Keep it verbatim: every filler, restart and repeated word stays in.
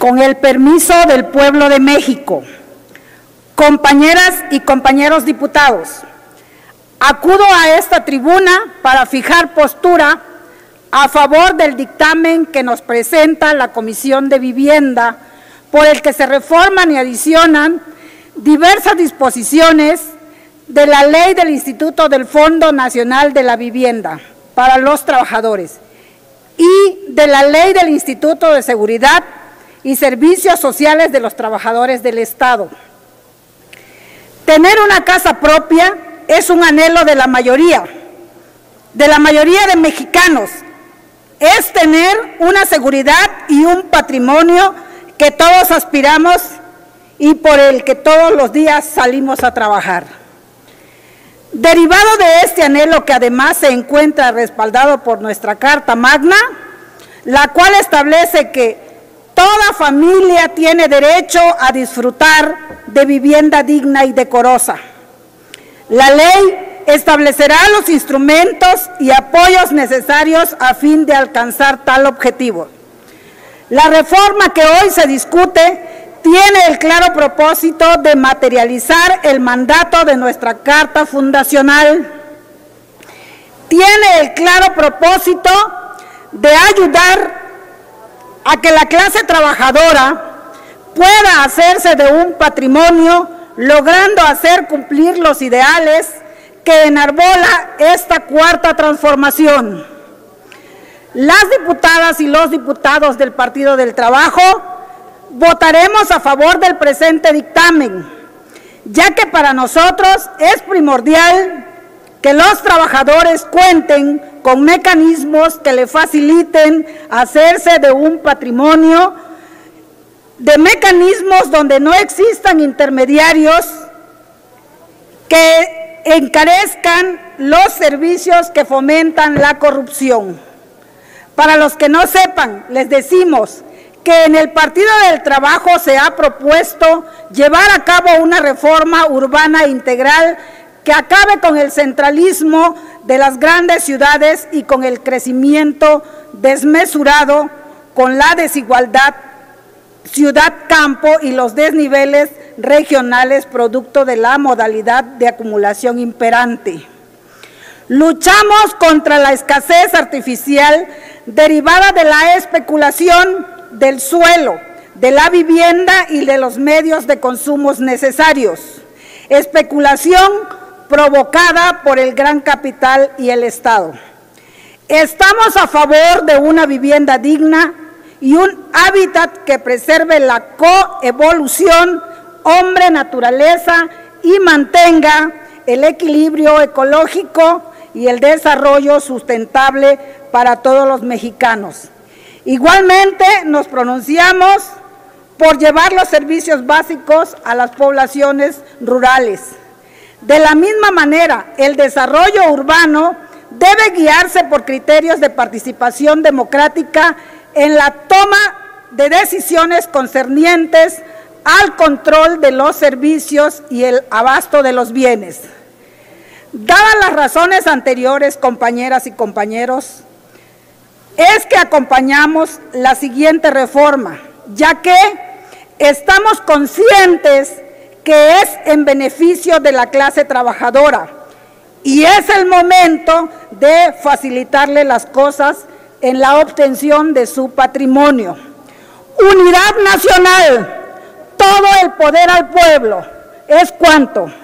Con el permiso del pueblo de México, compañeras y compañeros diputados, acudo a esta tribuna para fijar postura a favor del dictamen que nos presenta la Comisión de Vivienda, por el que se reforman y adicionan diversas disposiciones de la ley del Instituto del Fondo Nacional de la Vivienda para los Trabajadores y de la ley del Instituto de Seguridad y Servicios Sociales de los Trabajadores del Estado. Tener una casa propia es un anhelo de la mayoría, de la mayoría de mexicanos. Es tener una seguridad y un patrimonio que todos aspiramos y por el que todos los días salimos a trabajar. Derivado de este anhelo, que además se encuentra respaldado por nuestra Carta Magna, la cual establece que toda familia tiene derecho a disfrutar de vivienda digna y decorosa. La ley establecerá los instrumentos y apoyos necesarios a fin de alcanzar tal objetivo. La reforma que hoy se discute tiene el claro propósito de materializar el mandato de nuestra Carta Fundacional. Tiene el claro propósito de ayudar a que la clase trabajadora pueda hacerse de un patrimonio, logrando hacer cumplir los ideales que enarbola esta cuarta transformación. Las diputadas y los diputados del Partido del Trabajo votaremos a favor del presente dictamen, ya que para nosotros es primordial que los trabajadores cuenten con mecanismos que le faciliten hacerse de un patrimonio, de mecanismos donde no existan intermediarios que encarezcan los servicios que fomentan la corrupción. Para los que no sepan, les decimos que en el Partido del Trabajo se ha propuesto llevar a cabo una reforma urbana integral que acabe con el centralismo de las grandes ciudades y con el crecimiento desmesurado, con la desigualdad ciudad-campo y los desniveles regionales producto de la modalidad de acumulación imperante. Luchamos contra la escasez artificial derivada de la especulación del suelo, de la vivienda y de los medios de consumo necesarios. Especulación provocada por el gran capital y el Estado. Estamos a favor de una vivienda digna y un hábitat que preserve la coevolución hombre-naturaleza y mantenga el equilibrio ecológico y el desarrollo sustentable para todos los mexicanos. Igualmente nos pronunciamos por llevar los servicios básicos a las poblaciones rurales. De la misma manera, el desarrollo urbano debe guiarse por criterios de participación democrática en la toma de decisiones concernientes al control de los servicios y el abasto de los bienes. Dadas las razones anteriores, compañeras y compañeros, es que acompañamos la siguiente reforma, ya que estamos conscientes que es en beneficio de la clase trabajadora y es el momento de facilitarle las cosas en la obtención de su patrimonio. Unidad nacional, todo el poder al pueblo. ¿Es cuánto?